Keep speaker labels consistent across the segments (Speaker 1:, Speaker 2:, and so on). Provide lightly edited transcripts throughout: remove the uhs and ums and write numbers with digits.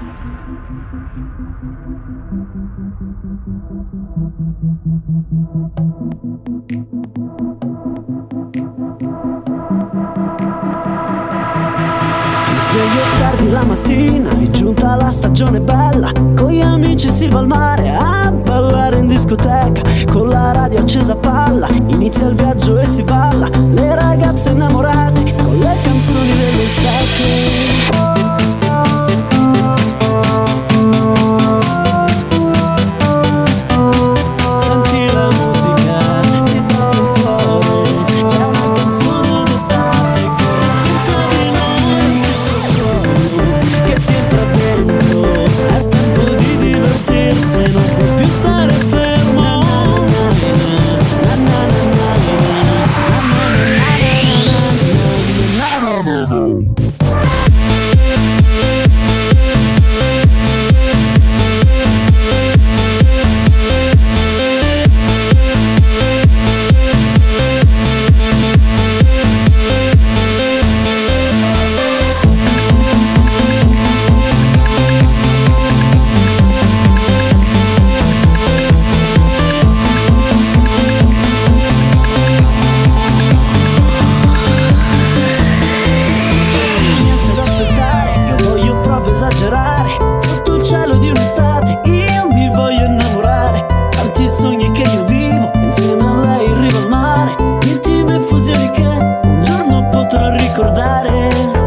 Speaker 1: Sveglio tardi la mattina, è giunta la stagione bella. Con gli amici si va al mare a ballare in discoteca. Con la radio accesa a palla, inizia il viaggio e si balla. Le ragazze innamorate con le canzoni dell'estate. Sotto il cielo di un'estate io mi voglio innamorare. Tanti sogni che io vivo insieme a lei in riva al mare. Intime fusioni che un giorno potrò ricordare.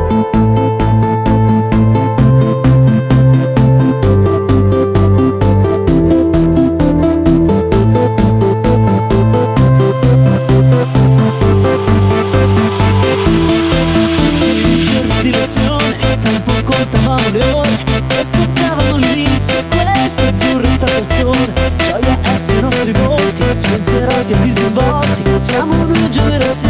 Speaker 1: Contavamo le ore e scoccavano l'inizio. Questa azzurra estate al sole, gioia è sui nostri volti, spensierati e disinvolti. Siamo due generazioni